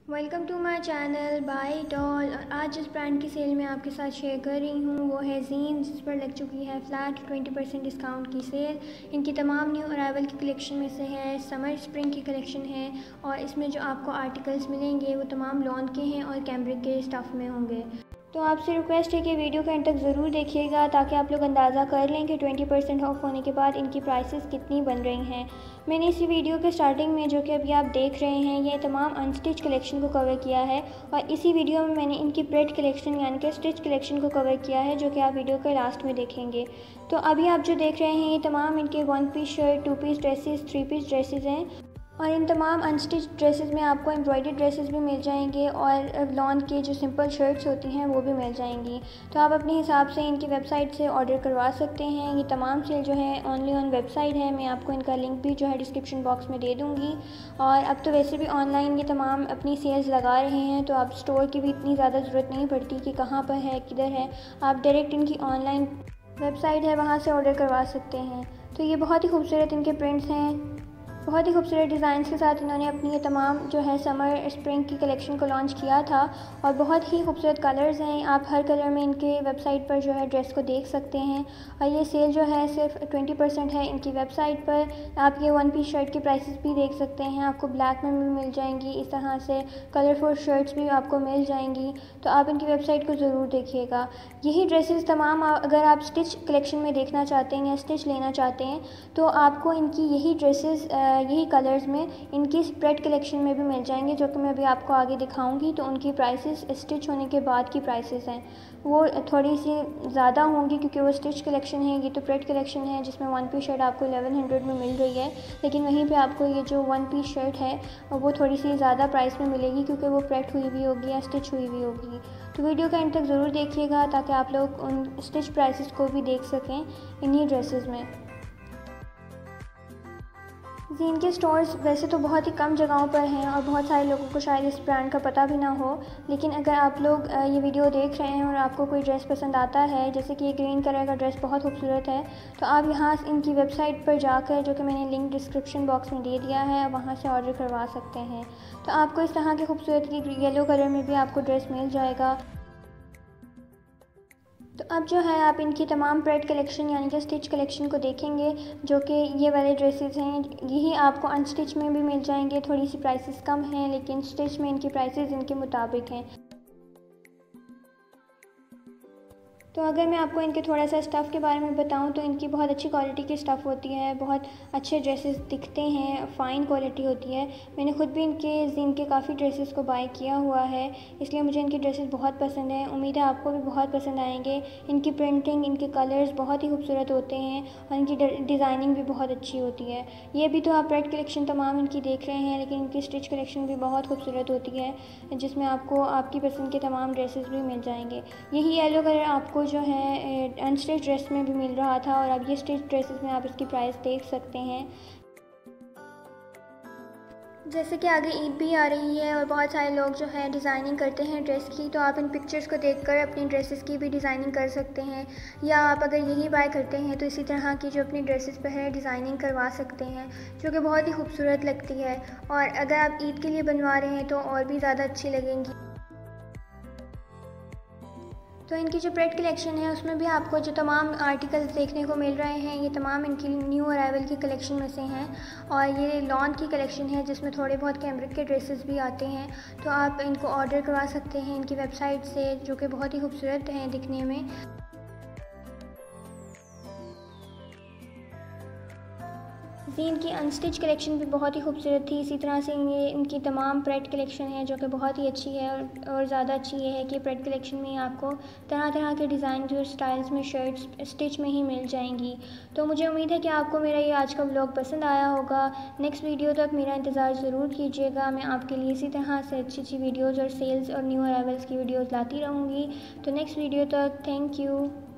Welcome to my channel by it all. और आज जिस ब्रांड की सेल मैं आपके साथ शेयर कर रही हूँ वो है ज़ीन, जिस पर लग चुकी है फ्लैट 20% डिस्काउंट की सेल। इनकी तमाम न्यू अराइवल की कलेक्शन में से है, समर स्प्रिंग की कलेक्शन है और इसमें जो आपको आर्टिकल्स मिलेंगे वो तमाम लॉन के हैं और कैमरिक के स्टफ़ में होंगे। तो आपसे रिक्वेस्ट है कि वीडियो के एंड तक ज़रूर देखिएगा ताकि आप लोग अंदाज़ा कर लें कि 20% ऑफ होने के बाद इनकी प्राइसेस कितनी बन रही हैं। मैंने इसी वीडियो के स्टार्टिंग में जो कि अभी आप देख रहे हैं ये तमाम अनस्टिच कलेक्शन को कवर किया है और इसी वीडियो में मैंने इनकी प्रेड कलेक्शन यानी कि स्टिच कलेक्शन को कवर किया है, जो कि आप वीडियो के लास्ट में देखेंगे। तो अभी आप जो देख रहे हैं ये तमाम इनके 1 piece shirt, 2 piece dresses, 3 piece dresses हैं और इन तमाम अनस्टिच ड्रेसेस में आपको एम्ब्रॉयडर्ड ड्रेसेस भी मिल जाएंगे और लॉन के जो सिंपल शर्ट्स होती हैं वो भी मिल जाएंगी। तो आप अपने हिसाब से इनकी वेबसाइट से ऑर्डर करवा सकते हैं। ये तमाम सेल जो है ओनली ऑन वेबसाइट है, मैं आपको इनका लिंक भी जो है डिस्क्रिप्शन बॉक्स में दे दूँगी। और अब तो वैसे भी ऑनलाइन ये तमाम अपनी सेल्स लगा रहे हैं, तो आप स्टोर की भी इतनी ज़्यादा ज़रूरत नहीं पड़ती कि कहाँ पर है, किधर है। आप डायरेक्ट इनकी ऑनलाइन वेबसाइट है वहाँ से ऑर्डर करवा सकते हैं। तो ये बहुत ही खूबसूरत इनके प्रिंट्स हैं, बहुत ही खूबसूरत डिज़ाइंस के साथ इन्होंने अपनी ये तमाम जो है समर स्प्रिंग की कलेक्शन को लॉन्च किया था और बहुत ही खूबसूरत कलर्स हैं। आप हर कलर में इनके वेबसाइट पर जो है ड्रेस को देख सकते हैं और ये सेल जो है सिर्फ 20% है इनकी वेबसाइट पर। आप ये 1 पीस शर्ट की प्राइसेस भी देख सकते हैं, आपको ब्लैक में भी मिल जाएंगी, इस तरह से कलरफुल शर्ट्स भी आपको मिल जाएंगी। तो आप इनकी वेबसाइट को ज़रूर देखिएगा। यही ड्रेसेस तमाम अगर आप स्टिच कलेक्शन में देखना चाहते हैं या स्टिच लेना चाहते हैं तो आपको इनकी यही ड्रेसेस यही कलर्स में इनकी स्प्रेड कलेक्शन में भी मिल जाएंगे, जो कि मैं अभी आपको आगे दिखाऊंगी। तो उनकी प्राइसेस स्टिच होने के बाद की प्राइसेस हैं वो थोड़ी सी ज़्यादा होंगी क्योंकि वो स्टिच कलेक्शन है। ये तो प्रेड कलेक्शन है जिसमें 1 पीस शर्ट आपको 1100 में मिल रही है, लेकिन वहीं पे आपको ये जो 1 पीस शर्ट है वो थोड़ी सी ज़्यादा प्राइस में मिलेगी क्योंकि वो प्रेड हुई हुई होगी या स्टिच हुई हुई होगी। तो वीडियो के एंड तक ज़रूर देखिएगा ताकि आप लोग उन स्टिच प्राइसेस को भी देख सकें इन्हीं ड्रेसेस में। ज़ीन के स्टोर्स वैसे तो बहुत ही कम जगहों पर हैं और बहुत सारे लोगों को शायद इस ब्रांड का पता भी ना हो, लेकिन अगर आप लोग ये वीडियो देख रहे हैं और आपको कोई ड्रेस पसंद आता है, जैसे कि ये ग्रीन कलर का ड्रेस बहुत खूबसूरत है, तो आप यहाँ इनकी वेबसाइट पर जाकर, जो कि मैंने लिंक डिस्क्रिप्शन बॉक्स में दे दिया है, वहाँ से ऑर्डर करवा सकते हैं। तो आपको इस तरह के खूबसूरत येलो कलर में भी आपको ड्रेस मिल जाएगा। तो अब जो है आप इनकी तमाम प्रेड कलेक्शन यानी कि स्टिच कलेक्शन को देखेंगे, जो कि ये वाले ड्रेसेस हैं। यही आपको अनस्टिच में भी मिल जाएंगे, थोड़ी सी प्राइसेस कम हैं लेकिन स्टिच में इनकी प्राइसेस इनके मुताबिक हैं। तो अगर मैं आपको इनके थोड़ा सा स्टफ़ के बारे में बताऊं तो इनकी बहुत अच्छी क्वालिटी की स्टफ़ होती है, बहुत अच्छे ड्रेसेस दिखते हैं, फ़ाइन क्वालिटी होती है। मैंने खुद भी ज़ीन के काफ़ी ड्रेसेस को बाय किया हुआ है, इसलिए मुझे इनके ड्रेसेस बहुत पसंद हैं। उम्मीद है आपको भी बहुत पसंद आएंगे। इनकी प्रिंटिंग, इनके कलर्स बहुत ही खूबसूरत होते हैं और इनकी डिज़ाइनिंग भी बहुत अच्छी होती है। ये भी तो आप रेड कलेक्शन तमाम इनकी देख रहे हैं, लेकिन इनकी स्टिच कलेक्शन भी बहुत खूबसूरत होती है जिसमें आपको आपकी पसंद के तमाम ड्रेसेस भी मिल जाएंगे। यही येलो कलर आपको जो है अनस्टिच ड्रेस में भी मिल रहा था और अब ये स्टिच ड्रेसेस में आप इसकी प्राइस देख सकते हैं। जैसे कि आगे ईद भी आ रही है और बहुत सारे लोग जो है डिज़ाइनिंग करते हैं ड्रेस की, तो आप इन पिक्चर्स को देखकर अपनी ड्रेसेस की भी डिज़ाइनिंग कर सकते हैं, या आप अगर यही बाय करते हैं तो इसी तरह की जो अपनी ड्रेसेस पर है डिज़ाइनिंग करवा सकते हैं, जो कि बहुत ही खूबसूरत लगती है। और अगर आप ईद के लिए बनवा रहे हैं तो और भी ज़्यादा अच्छी लगेंगी। तो इनकी जो प्रेड कलेक्शन है उसमें भी आपको जो तमाम आर्टिकल्स देखने को मिल रहे हैं ये तमाम इनकी न्यू अराइवल की कलेक्शन में से हैं और ये लॉन की कलेक्शन है जिसमें थोड़े बहुत कैमरिक के ड्रेसेस भी आते हैं। तो आप इनको ऑर्डर करवा सकते हैं इनकी वेबसाइट से, जो कि बहुत ही खूबसूरत हैं दिखने में। ज़ीन की अनस्टिच कलेक्शन भी बहुत ही खूबसूरत थी। इसी तरह से ये इनकी तमाम प्रेड कलेक्शन है जो कि बहुत ही अच्छी है और ज़्यादा अच्छी ये है कि प्रेड कलेक्शन में आपको तरह तरह के डिज़ाइन और स्टाइल्स में शर्ट्स स्टिच में ही मिल जाएंगी। तो मुझे उम्मीद है कि आपको मेरा ये आज का व्लॉग पसंद आया होगा। नेक्स्ट वीडियो तक मेरा इंतज़ार ज़रूर कीजिएगा, मैं आपके लिए इसी तरह से अच्छी अच्छी वीडियोज़ और सेल्स और न्यू अराइवल्स की वीडियोज़ लाती रहूँगी। तो नेक्स्ट वीडियो तक थैंक यू।